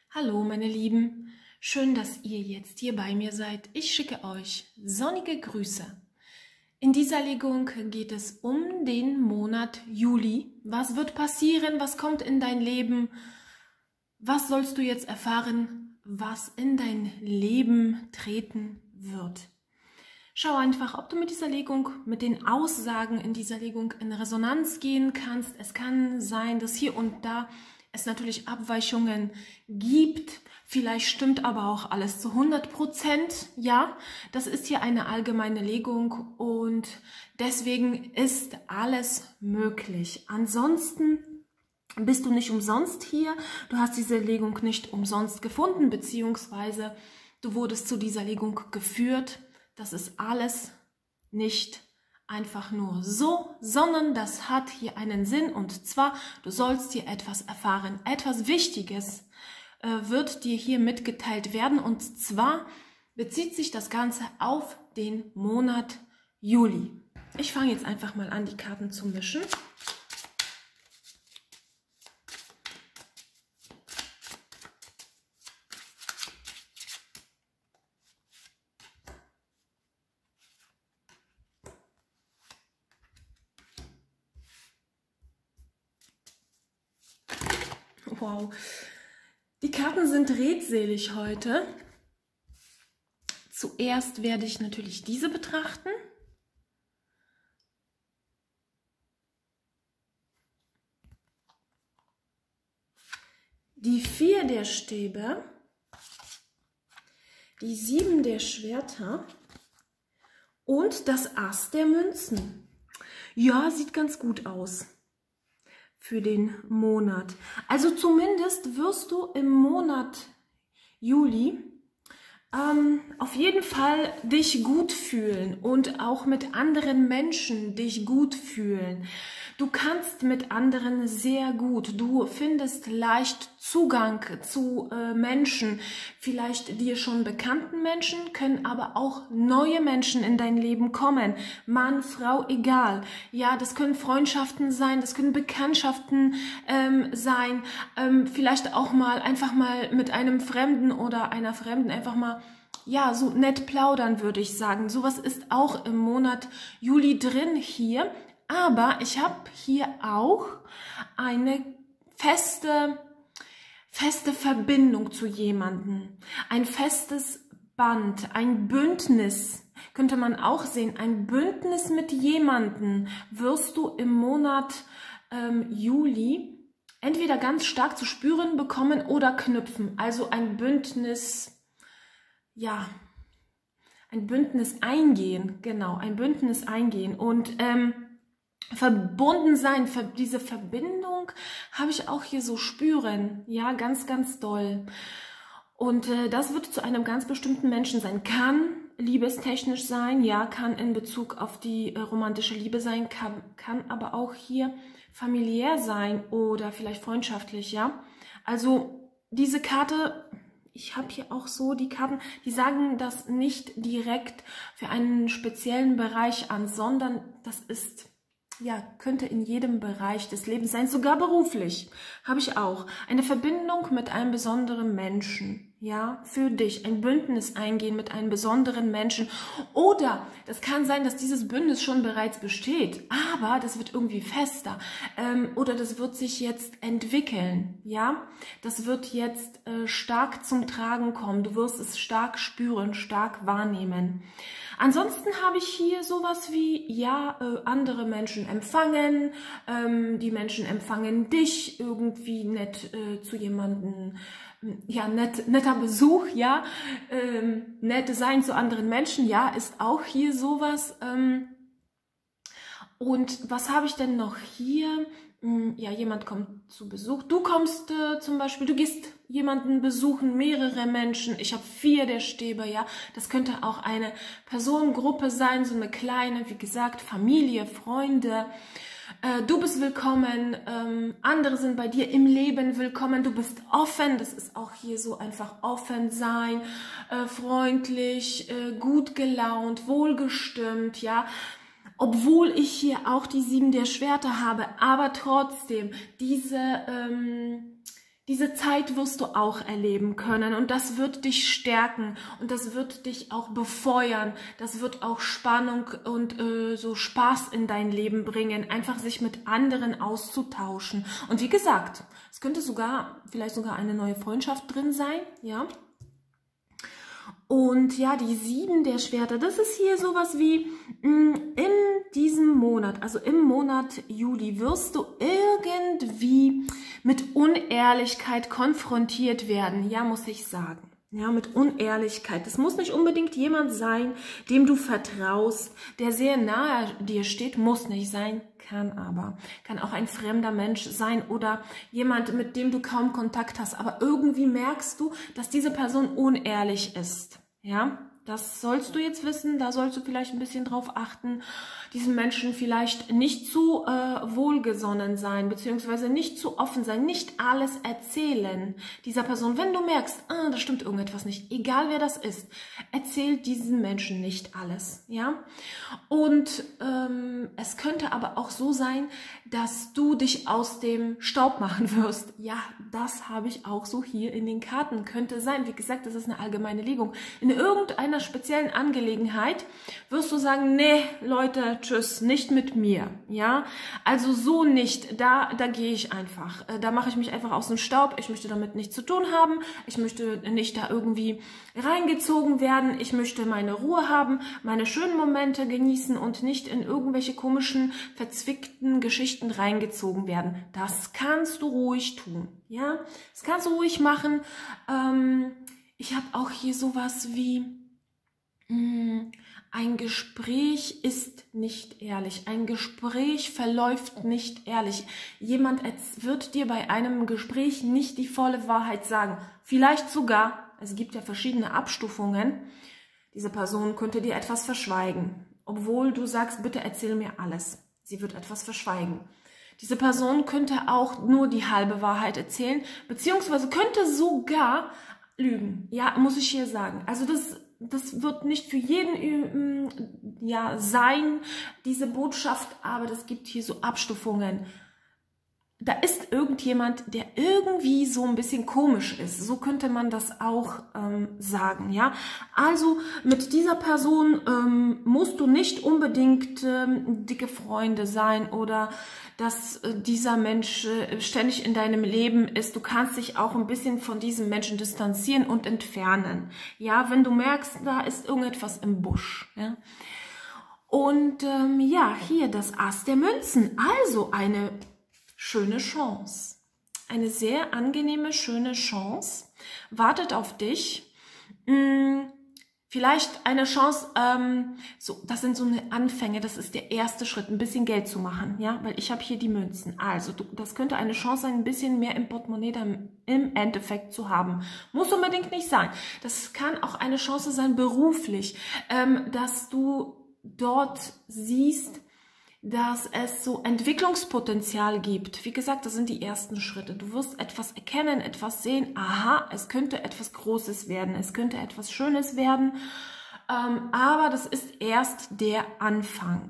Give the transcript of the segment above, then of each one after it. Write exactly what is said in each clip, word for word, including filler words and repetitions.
Hallo meine Lieben, schön, dass ihr jetzt hier bei mir seid. Ich schicke euch sonnige Grüße. In dieser Legung geht es um den Monat Juli. Was wird passieren? Was kommt in dein Leben? Was sollst du jetzt erfahren, was in dein Leben treten wird? Schau einfach, ob du mit dieser Legung, mit den Aussagen in dieser Legung in Resonanz gehen kannst. Es kann sein, dass hier und da es natürlich Abweichungen gibt. Vielleicht stimmt aber auch alles zu hundert Prozent. Ja, das ist hier eine allgemeine Legung und deswegen ist alles möglich. Ansonsten bist du nicht umsonst hier. Du hast diese Legung nicht umsonst gefunden, beziehungsweise du wurdest zu dieser Legung geführt. Das ist alles nicht einfach nur so, sondern das hat hier einen Sinn, und zwar, du sollst hier etwas erfahren. Etwas Wichtiges äh, wird dir hier mitgeteilt werden, und zwar bezieht sich das Ganze auf den Monat Juli. Ich fange jetzt einfach mal an, die Karten zu mischen. Wow, die Karten sind redselig heute. Zuerst werde ich natürlich diese betrachten. Die vier der Stäbe, die sieben der Schwerter und das Ass der Münzen. Ja, sieht ganz gut aus für den Monat. Also zumindest wirst du im Monat Juli ähm, auf jeden Fall dich gut fühlen und auch mit anderen Menschen dich gut fühlen. Du kannst mit anderen sehr gut, du findest leicht Zugang zu äh, Menschen, vielleicht dir schon bekannten Menschen, können aber auch neue Menschen in dein Leben kommen. Mann, Frau, egal. Ja, das können Freundschaften sein, das können Bekanntschaften ähm, sein, ähm, vielleicht auch mal einfach mal mit einem Fremden oder einer Fremden einfach mal, ja, so nett plaudern, würde ich sagen. Sowas ist auch im Monat Juli drin hier. Aber ich habe hier auch eine feste, feste Verbindung zu jemandem. Ein festes Band, ein Bündnis, könnte man auch sehen. Ein Bündnis mit jemandem wirst du im Monat ähm, Juli entweder ganz stark zu spüren bekommen oder knüpfen. Also ein Bündnis, ja, ein Bündnis eingehen, genau, ein Bündnis eingehen. Und ähm, verbunden sein, diese Verbindung habe ich auch hier so spüren, ja, ganz, ganz doll. Und äh, das wird zu einem ganz bestimmten Menschen sein. Kann liebestechnisch sein, ja, kann in Bezug auf die äh, romantische Liebe sein, kann, kann aber auch hier familiär sein oder vielleicht freundschaftlich, ja. Also diese Karte, ich habe hier auch so die Karten, die sagen das nicht direkt für einen speziellen Bereich an, sondern das ist, ja, könnte in jedem Bereich des Lebens sein, sogar beruflich, habe ich auch. Eine Verbindung mit einem besonderen Menschen, ja, für dich, ein Bündnis eingehen mit einem besonderen Menschen. Oder das kann sein, dass dieses Bündnis schon bereits besteht, aber das wird irgendwie fester. Ähm, oder das wird sich jetzt entwickeln, ja. Das wird jetzt äh, stark zum Tragen kommen. Du wirst es stark spüren, stark wahrnehmen. Ansonsten habe ich hier sowas wie, ja, äh, andere Menschen empfangen, ähm, die Menschen empfangen dich irgendwie nett äh, zu jemandem, ja, nett, netter Besuch, ja, ähm, nett sein zu anderen Menschen, ja, ist auch hier sowas. Ähm, und was habe ich denn noch hier? Ja, jemand kommt zu Besuch. Du kommst äh, zum Beispiel, du gehst jemanden besuchen, mehrere Menschen. Ich habe vier der Stäbe, ja. Das könnte auch eine Personengruppe sein, so eine kleine, wie gesagt, Familie, Freunde. Äh, du bist willkommen, ähm, andere sind bei dir im Leben willkommen. Du bist offen, das ist auch hier so einfach offen sein, äh, freundlich, äh, gut gelaunt, wohlgestimmt, ja. Obwohl ich hier auch die sieben der Schwerter habe, aber trotzdem diese, ähm, Diese Zeit wirst du auch erleben können und das wird dich stärken und das wird dich auch befeuern. Das wird auch Spannung und äh, so Spaß in dein Leben bringen, einfach sich mit anderen auszutauschen. Und wie gesagt, es könnte sogar, vielleicht sogar eine neue Freundschaft drin sein, ja. Und ja, die sieben der Schwerter, das ist hier sowas wie mh, in diesem Monat, also im Monat Juli, wirst du irgendwie mit Unehrlichkeit konfrontiert werden. Ja, muss ich sagen. Ja, mit Unehrlichkeit. Das muss nicht unbedingt jemand sein, dem du vertraust, der sehr nahe dir steht, muss nicht sein, kann aber. Kann auch ein fremder Mensch sein oder jemand, mit dem du kaum Kontakt hast. Aber irgendwie merkst du, dass diese Person unehrlich ist. Ja, das sollst du jetzt wissen, da sollst du vielleicht ein bisschen drauf achten, diesen Menschen vielleicht nicht zu äh, wohlgesonnen sein, beziehungsweise nicht zu offen sein, nicht alles erzählen dieser Person. Wenn du merkst, ah, da stimmt irgendetwas nicht, egal wer das ist, erzähl diesen Menschen nicht alles, ja. Und ähm, es könnte aber auch so sein, dass du dich aus dem Staub machen wirst. Ja, das habe ich auch so hier in den Karten. Könnte sein, wie gesagt, das ist eine allgemeine Legung. In irgendeiner speziellen Angelegenheit wirst du sagen, nee, Leute, tschüss, nicht mit mir, ja, also so nicht, da, da gehe ich einfach, da mache ich mich einfach aus dem Staub, ich möchte damit nichts zu tun haben, ich möchte nicht da irgendwie reingezogen werden, ich möchte meine Ruhe haben, meine schönen Momente genießen und nicht in irgendwelche komischen, verzwickten Geschichten reingezogen werden. Das kannst du ruhig tun, ja, das kannst du ruhig machen. Ähm, ich habe auch hier sowas wie, mh, ein Gespräch ist nicht ehrlich. Ein Gespräch verläuft nicht ehrlich. Jemand wird dir bei einem Gespräch nicht die volle Wahrheit sagen. Vielleicht sogar, es gibt ja verschiedene Abstufungen, diese Person könnte dir etwas verschweigen. Obwohl du sagst, bitte erzähl mir alles. Sie wird etwas verschweigen. Diese Person könnte auch nur die halbe Wahrheit erzählen, beziehungsweise könnte sogar lügen. Ja, muss ich hier sagen. Also das Das wird nicht für jeden ja, sein, diese Botschaft, aber das gibt hier so Abstufungen. Da ist irgendjemand, der irgendwie so ein bisschen komisch ist. So könnte man das auch ähm, sagen, ja. Also mit dieser Person ähm, musst du nicht unbedingt ähm, dicke Freunde sein oder dass äh, dieser Mensch äh, ständig in deinem Leben ist. Du kannst dich auch ein bisschen von diesem Menschen distanzieren und entfernen. Ja, wenn du merkst, da ist irgendetwas im Busch, ja. Und ähm, ja, hier das Ass der Münzen. Also eine schöne Chance. Eine sehr angenehme, schöne Chance wartet auf dich. Hm, vielleicht eine Chance, ähm, so, das sind so eine Anfänge, das ist der erste Schritt, ein bisschen Geld zu machen, ja, weil ich habe hier die Münzen. Also, du, das könnte eine Chance sein, ein bisschen mehr im Portemonnaie dann im Endeffekt zu haben. Muss unbedingt nicht sein. Das kann auch eine Chance sein, beruflich, ähm, dass du dort siehst, dass es so Entwicklungspotenzial gibt. Wie gesagt, das sind die ersten Schritte. Du wirst etwas erkennen, etwas sehen. Aha, es könnte etwas Großes werden, es könnte etwas Schönes werden. Ähm, aber das ist erst der Anfang.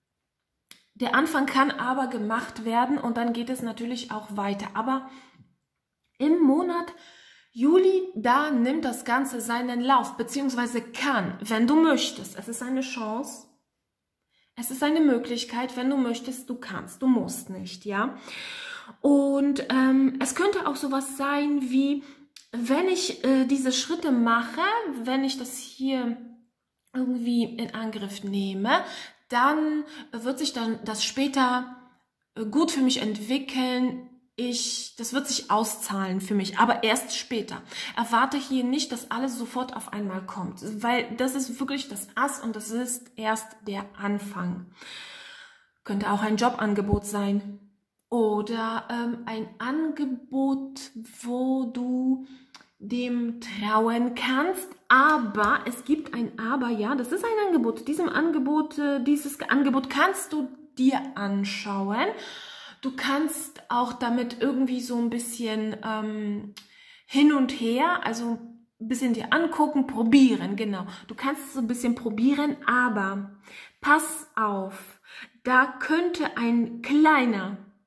Der Anfang kann aber gemacht werden und dann geht es natürlich auch weiter. Aber im Monat Juli, da nimmt das Ganze seinen Lauf, beziehungsweise kann, wenn du möchtest. Es ist eine Chance. Es ist eine Möglichkeit, wenn du möchtest, du kannst, du musst nicht, ja. Und ähm, es könnte auch sowas sein wie, wenn ich äh, diese Schritte mache, wenn ich das hier irgendwie in Angriff nehme, dann wird sich dann das später äh, gut für mich entwickeln. Ich, das wird sich auszahlen für mich, aber erst später. Erwarte hier nicht, dass alles sofort auf einmal kommt, weil das ist wirklich das Ass und das ist erst der Anfang. Könnte auch ein Jobangebot sein oder ähm, ein Angebot, wo du dem trauen kannst, aber es gibt ein Aber, ja, das ist ein Angebot. Diesem Angebot, äh, dieses Angebot kannst du dir anschauen. Du kannst auch damit irgendwie so ein bisschen ähm, hin und her, also ein bisschen dir angucken, probieren, genau. Du kannst so ein bisschen probieren, aber pass auf, da könnte ein kleiner,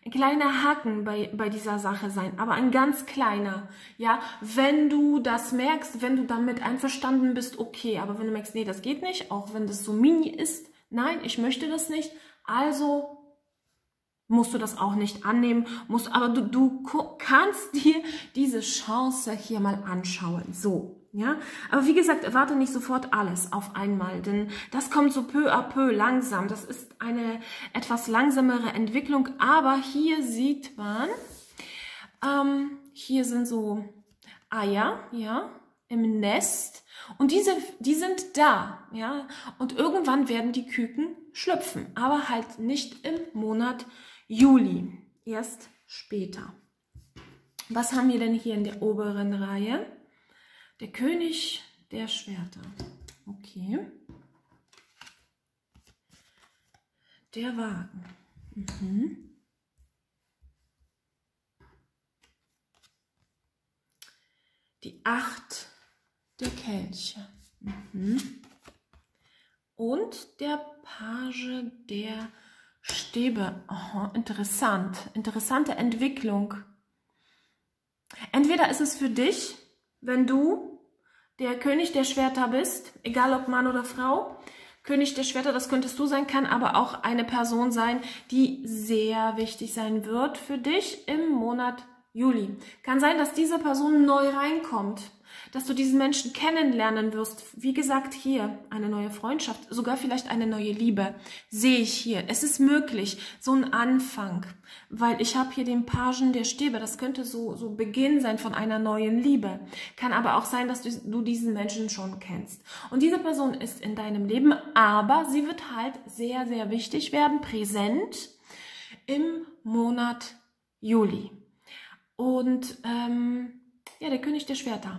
ein kleiner Haken bei, bei dieser Sache sein, aber ein ganz kleiner, ja, wenn du das merkst, wenn du damit einverstanden bist, okay, aber wenn du merkst, nee, das geht nicht, auch wenn das so mini ist, nein, ich möchte das nicht, also musst du das auch nicht annehmen, musst, aber du, du kannst dir diese Chance hier mal anschauen, so. Ja, aber wie gesagt, erwarte nicht sofort alles auf einmal, denn das kommt so peu à peu langsam. Das ist eine etwas langsamere Entwicklung, aber hier sieht man, ähm, hier sind so Eier, ja, im Nest und diese, die sind da, ja, und irgendwann werden die Küken schlüpfen, aber halt nicht im Monat Juli, erst später. Was haben wir denn hier in der oberen Reihe? Der König der Schwerter. Okay. Der Wagen. Mhm. Die Acht der Kelche. Mhm. Und der Page der Stäbe. Aha, interessant. Interessante Entwicklung. Entweder ist es für dich, wenn du der König der Schwerter bist, egal ob Mann oder Frau, König der Schwerter, das könntest du sein, kann aber auch eine Person sein, die sehr wichtig sein wird für dich im Monat Juli. Kann sein, dass diese Person neu reinkommt, dass du diesen Menschen kennenlernen wirst. Wie gesagt, hier eine neue Freundschaft, sogar vielleicht eine neue Liebe, sehe ich hier. Es ist möglich, so ein Anfang, weil ich habe hier den Pagen der Stäbe. Das könnte so, so Beginn sein von einer neuen Liebe. Kann aber auch sein, dass du, du diesen Menschen schon kennst. Und diese Person ist in deinem Leben, aber sie wird halt sehr, sehr wichtig werden, präsent im Monat Juli. Und ähm, ja, der König der Schwerter.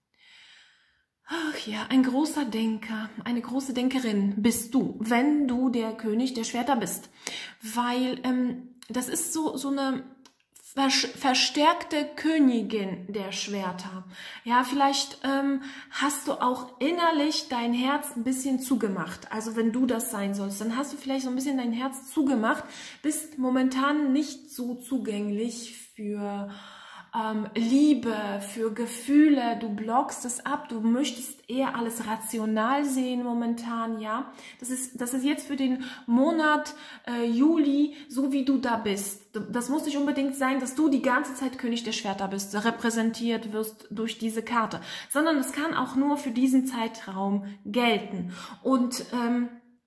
Ach ja, ein großer Denker, eine große Denkerin bist du, wenn du der König der Schwerter bist. Weil ähm, das ist so, so eine verstärkte Königin der Schwerter. Ja, vielleicht ähm, hast du auch innerlich dein Herz ein bisschen zugemacht. Also wenn du das sein sollst, dann hast du vielleicht so ein bisschen dein Herz zugemacht, bist momentan nicht so zugänglich für ähm, Liebe, für Gefühle. Du blockst es ab, du möchtest eher alles rational sehen momentan, ja. Das ist, das ist jetzt für den Monat äh, Juli, so wie du da bist. Das muss nicht unbedingt sein, dass du die ganze Zeit König der Schwerter bist, repräsentiert wirst durch diese Karte, sondern es kann auch nur für diesen Zeitraum gelten. Und ähm,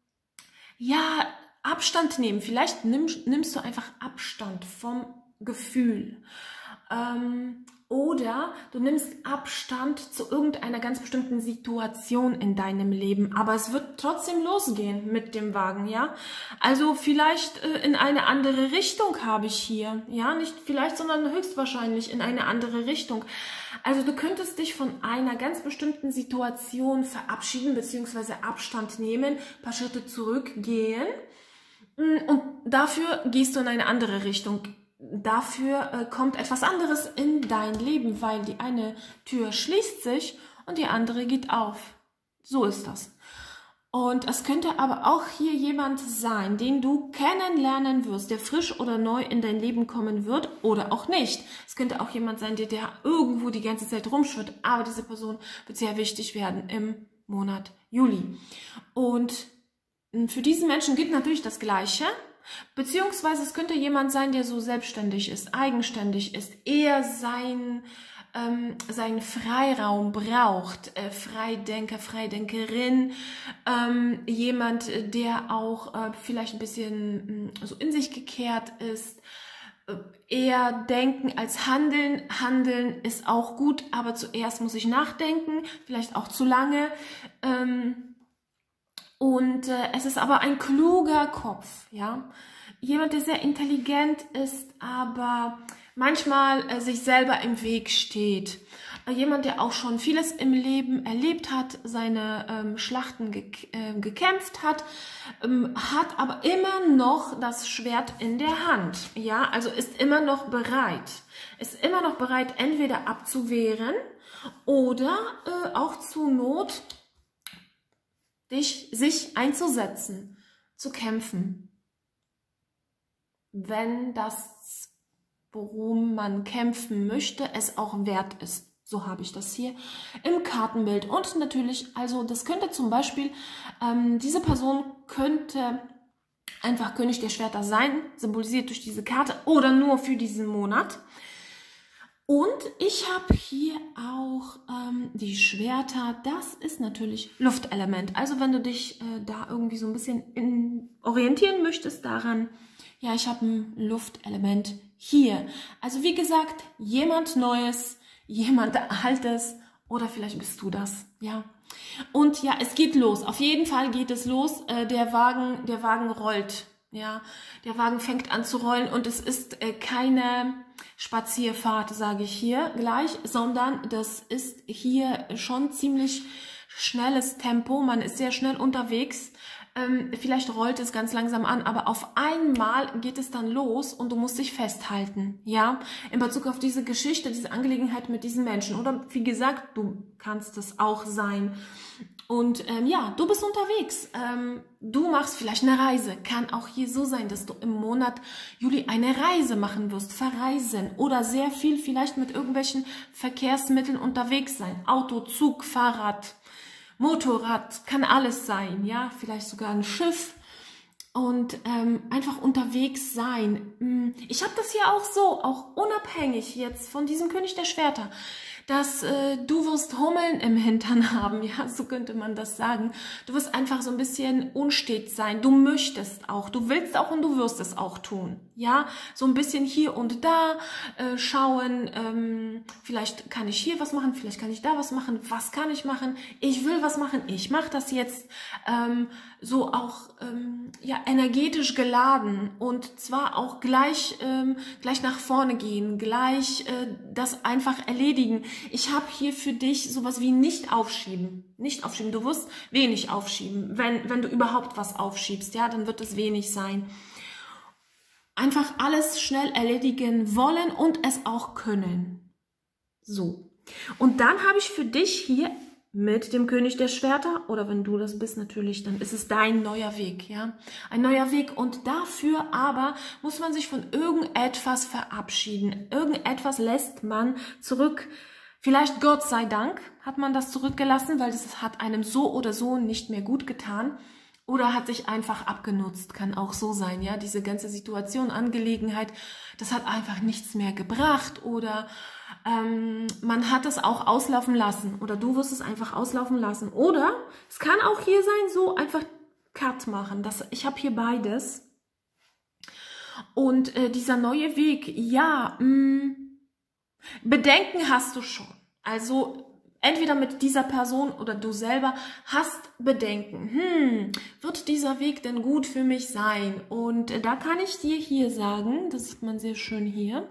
ja, Abstand nehmen. Vielleicht nimmst, nimmst du einfach Abstand vom Gefühl. Ähm, oder du nimmst Abstand zu irgendeiner ganz bestimmten Situation in deinem Leben, aber es wird trotzdem losgehen mit dem Wagen, ja. Also vielleicht äh, in eine andere Richtung habe ich hier, ja, nicht vielleicht, sondern höchstwahrscheinlich in eine andere Richtung. Also du könntest dich von einer ganz bestimmten Situation verabschieden bzw. Abstand nehmen, ein paar Schritte zurückgehen und dafür gehst du in eine andere Richtung. Dafür äh, kommt etwas anderes in dein Leben, weil die eine Tür schließt sich und die andere geht auf. So ist das. Und es könnte aber auch hier jemand sein, den du kennenlernen wirst, der frisch oder neu in dein Leben kommen wird oder auch nicht. Es könnte auch jemand sein, der, der irgendwo die ganze Zeit rumschwirrt, aber diese Person wird sehr wichtig werden im Monat Juli. Und für diesen Menschen gilt natürlich das Gleiche. Beziehungsweise es könnte jemand sein, der so selbstständig ist, eigenständig ist, eher sein, ähm, seinen Freiraum braucht, äh, Freidenker, Freidenkerin, ähm, jemand, der auch äh, vielleicht ein bisschen äh, so in sich gekehrt ist, äh, eher denken als handeln. Handeln ist auch gut, aber zuerst muss ich nachdenken, vielleicht auch zu lange. Ähm, Und äh, es ist aber ein kluger Kopf, ja. Jemand, der sehr intelligent ist, aber manchmal äh, sich selber im Weg steht. Äh, jemand, der auch schon vieles im Leben erlebt hat, seine ähm, Schlachten ge äh, gekämpft hat, ähm, hat aber immer noch das Schwert in der Hand, ja. Also ist immer noch bereit. Ist immer noch bereit, entweder abzuwehren oder äh, auch zur Not Dich, sich einzusetzen, zu kämpfen, wenn das worum man kämpfen möchte, es auch wert ist. So habe ich das hier im Kartenbild. Und natürlich, also das könnte zum Beispiel, ähm, diese Person könnte einfach König der Schwerter sein, symbolisiert durch diese Karte oder nur für diesen Monat. Und ich habe hier auch ähm, die Schwerter, das ist natürlich Luftelement. Also wenn du dich äh, da irgendwie so ein bisschen in, orientieren möchtest daran, ja, ich habe ein Luftelement hier. Also wie gesagt, jemand Neues, jemand Altes oder vielleicht bist du das, ja. Und ja, es geht los. Auf jeden Fall geht es los. Äh, der Wagen, der Wagen rollt. Ja, der Wagen fängt an zu rollen und es ist äh, keine Spazierfahrt, sage ich hier gleich, sondern das ist hier schon ziemlich schnelles Tempo. Man ist sehr schnell unterwegs. Ähm, vielleicht rollt es ganz langsam an, aber auf einmal geht es dann los und du musst dich festhalten, ja, in Bezug auf diese Geschichte, diese Angelegenheit mit diesen Menschen. Oder wie gesagt, du kannst es auch sein. Und ähm, ja, du bist unterwegs, ähm, du machst vielleicht eine Reise, kann auch hier so sein, dass du im Monat Juli eine Reise machen wirst, verreisen oder sehr viel vielleicht mit irgendwelchen Verkehrsmitteln unterwegs sein, Auto, Zug, Fahrrad, Motorrad, kann alles sein, ja, vielleicht sogar ein Schiff und ähm, einfach unterwegs sein. Ich habe das hier auch so, auch unabhängig jetzt von diesem König der Schwerter, dass äh, du wirst Hummeln im Hintern haben, ja, so könnte man das sagen. Du wirst einfach so ein bisschen unstet sein. Du möchtest auch, du willst auch und du wirst es auch tun, ja. So ein bisschen hier und da äh, schauen, ähm, vielleicht kann ich hier was machen, vielleicht kann ich da was machen. Was kann ich machen? Ich will was machen, ich mache das jetzt. Ähm, so auch ähm, ja energetisch geladen und zwar auch gleich ähm, gleich nach vorne gehen, gleich äh, das einfach erledigen. Ich habe hier für dich sowas wie nicht aufschieben, nicht aufschieben. Du wirst wenig aufschieben, wenn wenn du überhaupt was aufschiebst, ja, dann wird es wenig sein. Einfach alles schnell erledigen wollen und es auch können. So. Und dann habe ich für dich hier mit dem König der Schwerter, oder wenn du das bist natürlich, dann ist es dein neuer Weg, ja. Ein neuer Weg und dafür aber muss man sich von irgendetwas verabschieden. Irgendetwas lässt man zurück. Vielleicht Gott sei Dank hat man das zurückgelassen, weil das hat einem so oder so nicht mehr gut getan. Oder hat sich einfach abgenutzt, kann auch so sein, ja. Diese ganze Situation, Angelegenheit, das hat einfach nichts mehr gebracht oder ähm, man hat es auch auslaufen lassen oder du wirst es einfach auslaufen lassen. Oder es kann auch hier sein, so einfach Cut machen. Das, ich habe hier beides. Und äh, dieser neue Weg, ja, mh, Bedenken hast du schon. Also entweder mit dieser Person oder du selber hast Bedenken. Hm, wird dieser Weg denn gut für mich sein? Und äh, da kann ich dir hier sagen, das sieht man sehr schön hier,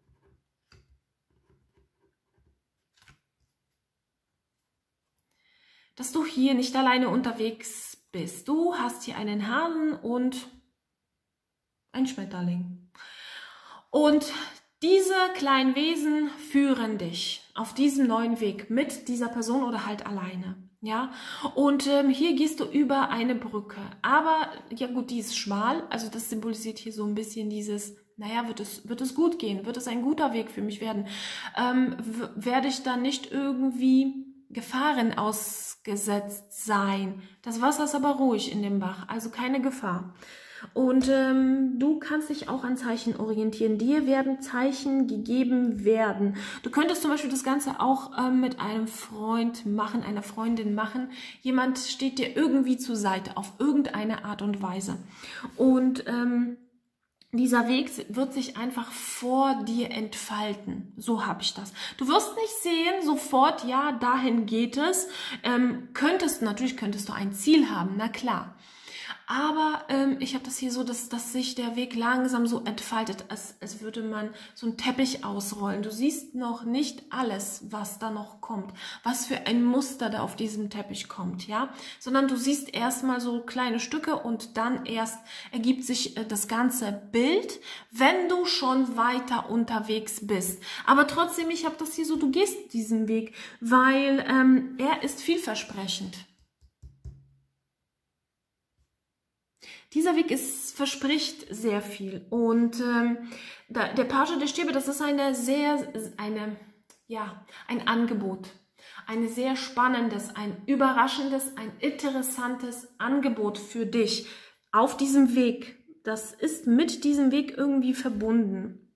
dass du hier nicht alleine unterwegs bist. Du hast hier einen Hasen und ein Schmetterling. Und diese kleinen Wesen führen dich auf diesem neuen Weg mit dieser Person oder halt alleine. Ja, und ähm, hier gehst du über eine Brücke. Aber, ja gut, die ist schmal. Also das symbolisiert hier so ein bisschen dieses, naja, wird es, wird es gut gehen? Wird es ein guter Weg für mich werden? Ähm, werde ich dann nicht irgendwie Gefahren ausgesetzt sein? Das Wasser ist aber ruhig in dem Bach, also keine Gefahr. Und ähm, du kannst dich auch an Zeichen orientieren. Dir werden Zeichen gegeben werden. Du könntest zum Beispiel das Ganze auch ähm, mit einem Freund machen, einer Freundin machen. Jemand steht dir irgendwie zur Seite, auf irgendeine Art und Weise. Und ähm, dieser Weg wird sich einfach vor dir entfalten. So habe ich das. Du wirst nicht sehen, sofort, ja, dahin geht es. Ähm, könntest, natürlich könntest du ein Ziel haben, na klar. Aber ähm, ich habe das hier so, dass, dass sich der Weg langsam so entfaltet, als, als würde man so einen Teppich ausrollen. Du siehst noch nicht alles, was da noch kommt, was für ein Muster da auf diesem Teppich kommt, ja, sondern du siehst erstmal so kleine Stücke und dann erst ergibt sich äh, das ganze Bild, wenn du schon weiter unterwegs bist. Aber trotzdem, ich habe das hier so, du gehst diesen Weg, weil ähm, er ist vielversprechend. Dieser Weg ist, verspricht sehr viel. Und ähm, da, der Page der Stäbe, das ist eine sehr, eine, ja, ein Angebot. Ein sehr spannendes, ein überraschendes, ein interessantes Angebot für dich auf diesem Weg. Das ist mit diesem Weg irgendwie verbunden.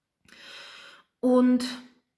Und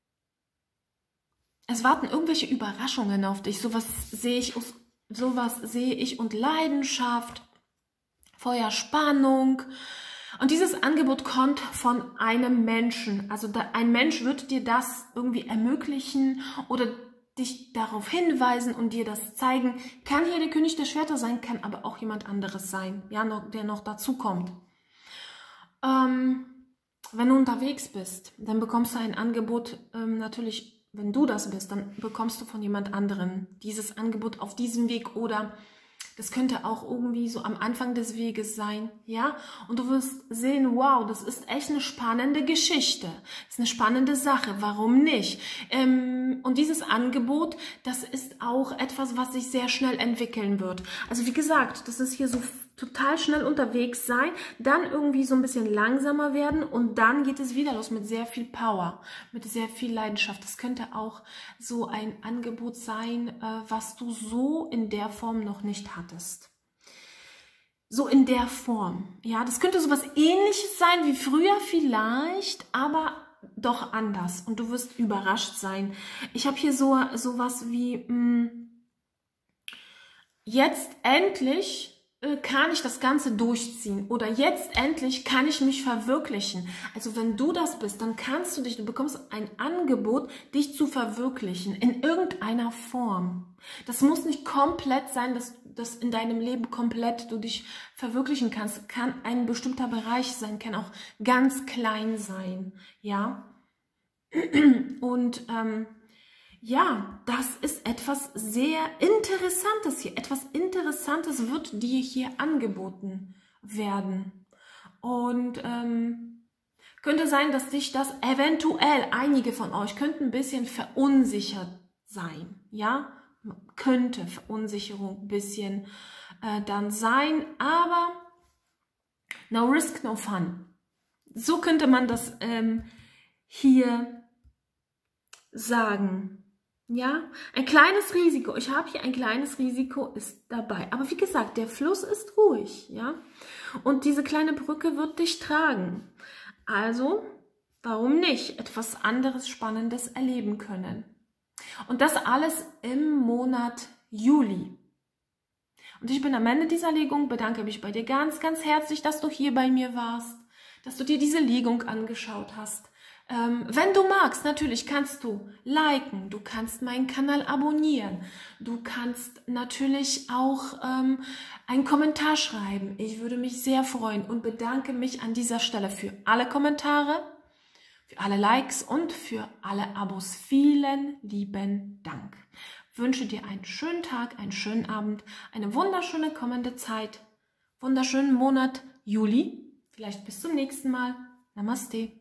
es warten irgendwelche Überraschungen auf dich. Sowas sehe ich, sowas sehe ich und Leidenschaft, Feuer, Spannung. Und dieses Angebot kommt von einem Menschen. Also da, ein Mensch wird dir das irgendwie ermöglichen oder dich darauf hinweisen und dir das zeigen. Kann hier der König der Schwerter sein, kann aber auch jemand anderes sein, ja, noch, der noch dazu kommt. Ähm, wenn du unterwegs bist, dann bekommst du ein Angebot, ähm, natürlich, wenn du das bist, dann bekommst du von jemand anderem dieses Angebot auf diesem Weg oder das könnte auch irgendwie so am Anfang des Weges sein, ja? Und du wirst sehen, wow, das ist echt eine spannende Geschichte. Das ist eine spannende Sache, warum nicht? Ähm, und dieses Angebot, das ist auch etwas, was sich sehr schnell entwickeln wird. Also wie gesagt, das ist hier so total schnell unterwegs sein, dann irgendwie so ein bisschen langsamer werden und dann geht es wieder los mit sehr viel Power, mit sehr viel Leidenschaft. Das könnte auch so ein Angebot sein, was du so in der Form noch nicht hattest. So in der Form, ja, das könnte so was Ähnliches sein wie früher vielleicht, aber doch anders und du wirst überrascht sein. Ich habe hier so sowas wie mh, jetzt endlich kann ich das Ganze durchziehen oder jetzt endlich kann ich mich verwirklichen. Also wenn du das bist, dann kannst du dich, du bekommst ein Angebot, dich zu verwirklichen in irgendeiner Form. Das muss nicht komplett sein, dass, dass in deinem Leben komplett du dich verwirklichen kannst. Kann ein bestimmter Bereich sein, kann auch ganz klein sein, ja. Und ähm, ja, das ist etwas sehr Interessantes hier. Etwas Interessantes wird dir hier angeboten werden. Und ähm, könnte sein, dass dich das eventuell, einige von euch könnten ein bisschen verunsichert sein. Ja, könnte Verunsicherung ein bisschen äh, dann sein, aber no risk, no fun. So könnte man das ähm, hier sagen. Ja, ein kleines Risiko. Ich habe hier ein kleines Risiko ist dabei. Aber wie gesagt, der Fluss ist ruhig, ja. Und diese kleine Brücke wird dich tragen. Also, warum nicht etwas anderes Spannendes erleben können? Und das alles im Monat Juli. Und ich bin am Ende dieser Legung, bedanke mich bei dir ganz, ganz herzlich, dass du hier bei mir warst, dass du dir diese Legung angeschaut hast. Ähm, wenn du magst, natürlich kannst du liken, du kannst meinen Kanal abonnieren, du kannst natürlich auch ähm, einen Kommentar schreiben. Ich würde mich sehr freuen und bedanke mich an dieser Stelle für alle Kommentare, für alle Likes und für alle Abos. Vielen lieben Dank. Ich wünsche dir einen schönen Tag, einen schönen Abend, eine wunderschöne kommende Zeit, wunderschönen Monat Juli. Vielleicht bis zum nächsten Mal. Namaste.